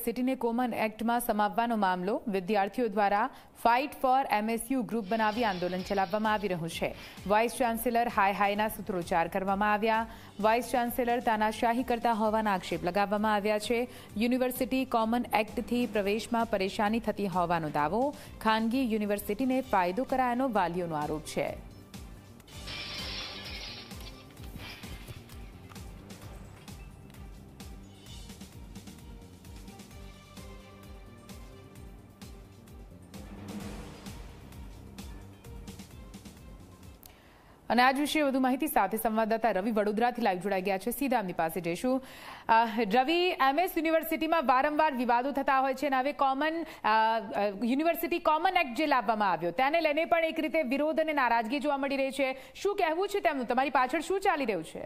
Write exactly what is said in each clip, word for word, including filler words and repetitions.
સિટીને common એક્ટમાં સમાવવાનો મામલો વિદ્યાર્થીઓ દ્વારા ફાઇટ ફોર એમએસયુ ગ્રુપ બનાવી આંદોલન ચલાવવામાં આવી રહ્યું છે। વાઇસ ચાન્સેલર હાય હાયના સૂત્રોચ્ચાર કરવામાં આવ્યા। વાઇસ ચાન્સેલર તાનાશાહી કરતા હોવાના આક્ષેપ લગાવવામાં આવ્યા છે। યુનિવર્સિટી કોમન એક્ટથી પ્રવેશમાં પરેશાની થતી હોવાનો દાવો। ખાનગી યુનિવર્સિટીને ફાયદો કરાયાનો વાલીઓનો આરોપ છે। અને આજ વિશે વધુ માહિતી સાથે સંવાદદાતા રવિ વડોદરાથી લાઈવ જોડાઈ ગયા છે। સીધા એમની પાસે જઈશું। રવિ, એમએસ યુનિવર્સિટીમાં વારંવાર વિવાદો થતા હોય છે અને હવે કોમન યુનિવર્સિટી કોમન એક્ટ જે લાવવામાં આવ્યો તેને લઈને પણ એક રીતે વિરોધ અને નારાજગી જોવા મળી રહી છે। શું કહેવું છે તેમનું? તમારી પાછળ શું ચાલી રહ્યું છે?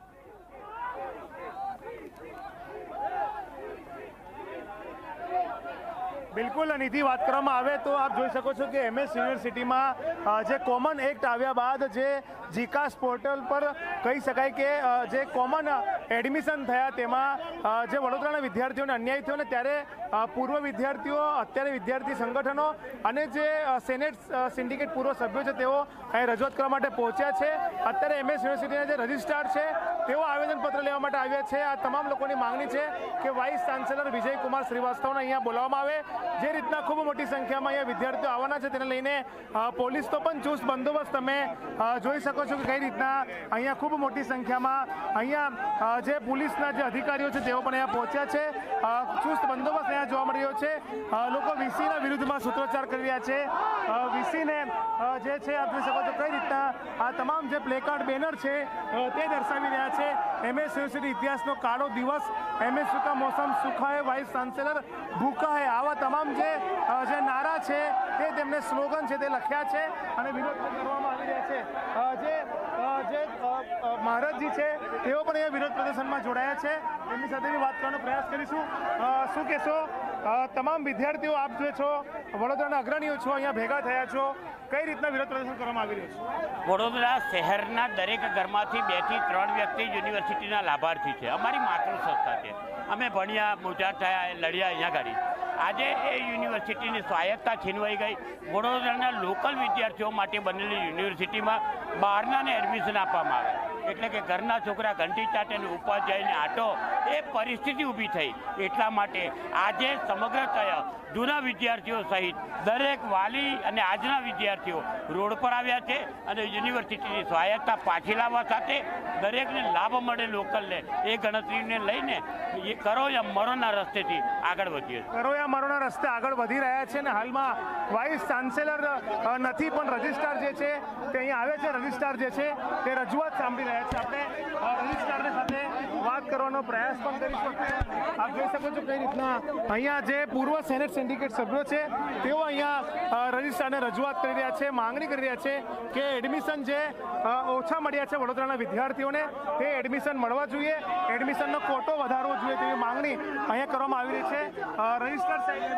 બિલકુલ નિધિ, વાત કરવામાં આવે તો આપ જોઈ શકો છો કે એમએસ યુનિવર્સિટીમાં જે કોમન એક્ટ આવ્યા બાદ જે જીકાસ પોર્ટલ પર કહી શકાય કે જે કોમન એડમિશન થયા તેમાં જે વડોદરાના વિદ્યાર્થીઓને અન્યાય થયો ને ત્યારે પૂર્વ વિદ્યાર્થીઓ, અત્યારે વિદ્યાર્થી સંગઠનો અને જે સેનેટ સિન્ડિકેટ પૂર્વ સભ્યો છે તેઓ અહીં રજૂઆત કરવા માટે પહોંચ્યા છે। અત્યારે એમએસ યુનિવર્સિટીના જે રજિસ્ટ્રાર છે તેઓ આવેદનપત્ર લેવા માટે આવ્યા છે। આ તમામ લોકોની માંગણી છે કે વાઇસ ચાન્સેલર વિજયકુમાર શ્રીવાસ્તવને અહીંયા બોલાવવામાં આવે। જે રીતના ખૂબ મોટી સંખ્યામાં અહીંયા વિદ્યાર્થીઓ આવવાના છે તેને લઈને પોલીસ તો પણ ચુસ્ત બંદોબસ્ત તમે જોઈ શકો છો કે કઈ રીતના અહીંયા ખૂબ મોટી સંખ્યામાં અહીંયા જે પોલીસના જે અધિકારીઓ છે તેઓ પણ અહીંયા પહોંચ્યા છે। ચુસ્ત બંદોબસ્ત અહીંયા જોવા મળી રહ્યો છે। લોકો વીસીના વિરુદ્ધમાં સૂત્રોચ્ચાર કરી રહ્યા છે। વીસીને જે છે આપ જોઈ શકો છો કઈ રીતના આ તમામ જે પ્લેકાર્ડ બેનર છે તે દર્શાવી રહ્યા છે। એમએસ યુનિવર્સિટી ઇતિહાસનો કાળો દિવસ, એમએસ કા મોસમ સુખા હૈ, વાઇસ ચાન્સેલર ભૂખા હૈ, આવા તમામ જે જે નારા છે તે તેમને સ્લોગન છે તે લખ્યા છે અને વિરોધ કરવામાં આવી રહ્યા છે। જે જે મહારાજજી છે તેઓ પણ અહીંયા વિરોધ પ્રદર્શનમાં જોડાયા છે। તેમની સાથે બી વાત કરવાનો પ્રયાસ કરીશું। શું કહેશો? તમામ વિદ્યાર્થીઓ આપ જો છો, વડોદરાના અગ્રણીઓ છો, અહીંયા ભેગા થયા છો, કઈ રીતના વિરોધ પ્રદર્શન કરવામાં આવી રહ્યું છે? વડોદરા શહેરના દરેક ઘરમાંથી બે થી ત્રણ વ્યક્તિ યુનિવર્સિટીના લાભાર્થી છે। અમારી માતૃ સંસ્થા છે, અમે ભણ્યા, મોટા થયા, લડ્યા અહીંયા ગાડી। આજે એ યુનિવર્સિટીની સ્વાયત્તતા છીનવાઈ ગઈ। વડોદરાના લોકલ વિદ્યાર્થીઓ માટે બનેલી યુનિવર્સિટીમાં બહારનાને એડમિશન આપવામાં આવે એટલે કે ઘરના છોકરા ઘંટી ચાટે અને ઉપાધ્યાયને આટો, એ પરિસ્થિતિ ઊભી થઈ। એટલા માટે આજે સમગ્રતઃ જૂના વિદ્યાર્થીઓ સહિત દરેક વાલી અને આજના વિદ્યાર્થીઓ રોડ પર આવ્યા છે અને યુનિવર્સિટીની સ્વાયત્તતા પાછી લાવવા સાથે દરેકને લાભ મળે લોકલને એ ગણતરીને લઈને એ કરો યા મરોના રસ્તેથી આગળ વધીએ કરો યા મરોના રસ્તે આગળ વધી રહ્યા છે। અને હાલમાં વાઇસ ચાન્સેલર નથી પણ રજિસ્ટ્રાર જે છે તે અહીંયા આવે છે। રજિસ્ટ્રાર જે છે તે રજૂઆત સાંભળી રહ્યા છે। આપણે રજિસ્ટ્રારની સાથે વાત કરવાનો પ્રયાસ પણ કરીશું। આપ જોઈ શકો છો કઈ રીતના અહીંયા જે પૂર્વ સેનેટ સિન્ડિકેટ સભ્યો છે તેઓ અહીંયા રજિસ્ટ્રારને રજૂઆત કરી રહ્યા છે, માંગણી કરી રહ્યા છે કે એડમિશન જે ઓછા મળ્યા છે વડોદરાના વિદ્યાર્થીઓને તે એડમિશન મળવા જોઈએ, એડમિશનનો કોટો વધારવો જોઈએ તેવી માંગણી અહીંયા કરવામાં આવી રહી છે। રજિસ્ટ્રાર સાહેબ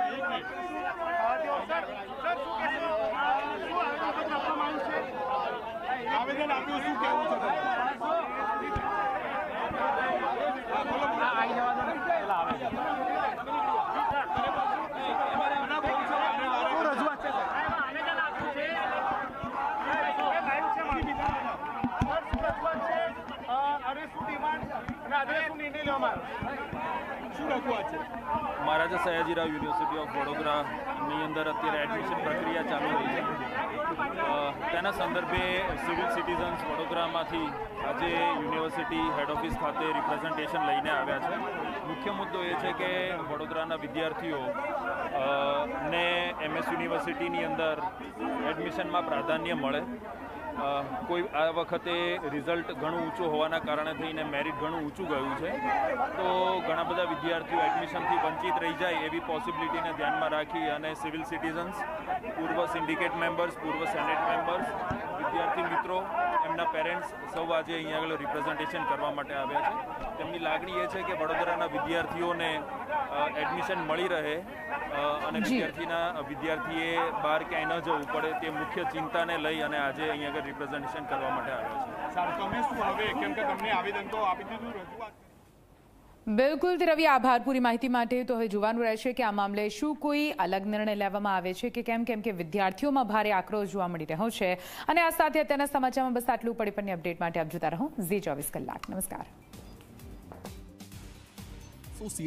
આવેદન આપ્યું, શું કહેવું છે? મહારાજા સયાજીરાવ યુનિવર્સિટી ઓફ વડોદરાની અંદર અત્યારે એડમિશન પ્રક્રિયા ચાલુ રહી છે। તેના સંદર્ભે સિવિલ સિટીઝન્સ વડોદરામાંથી આજે યુનિવર્સિટી હેડ ઓફિસ ખાતે રિપ્રેઝન્ટેશન લઈને આવ્યા છે। મુખ્ય મુદ્દો એ છે કે વડોદરાના વિદ્યાર્થીઓ ને એમએસ યુનિવર્સિટીની અંદર એડમિશનમાં પ્રાધાન્ય મળે। કોઈ આ વખતે રિઝલ્ટ ઘણું ઊંચું હોવાના કારણે થઈને મેરિટ ઘણું ઊંચું ગયું છે, તો ઘણા બધા વિદ્યાર્થીઓ એડમિશનથી વંચિત રહી જાય એવી પોસિબિલિટીને ધ્યાનમાં રાખી અને સિવિલ સિટીઝન્સ, પૂર્વ સિન્ડિકેટ મેમ્બર્સ, પૂર્વ સેનેટ મેમ્બર્સ, વિદ્યાર્થી મિત્રો, એમના પેરેન્ટ્સ સૌ આજે અહીંયા આગળ રિપ્રેઝન્ટેશન કરવા માટે આવ્યા છે। તેમની લાગણી એ છે કે વડોદરાના વિદ્યાર્થીઓને એડમિશન મળી રહે અને વિદ્યાર્થીના વિદ્યાર્થીએ બહાર ક્યાંય ન જવું પડે તે મુખ્ય ચિંતાને લઈ અને આજે અહીંયા આગળ રિપ્રેઝન્ટેશન કરવા માટે આવ્યા છે। તમે શું હવે, કેમ કે તમને આવેદન તો આપી દીધું, રજૂઆત બિલકુલ રવિ, આભાર પૂરી માહિતી માટે। તો હવે જોવાનું રહેશે કે આ મામલે શું કોઈ અલગ નિર્ણય લેવામાં આવે છે કે કેમ, કેમ કે વિદ્યાર્થીઓમાં ભારે આક્રોશ જોવા મળી રહ્યો છે। અને આ સાથે અત્યારના સમાચારમાં બસ આટલું। પડી પરની અપડેટ માટે આપ જોતા રહો ઝી ચોવીસ કલાક। નમસ્કાર।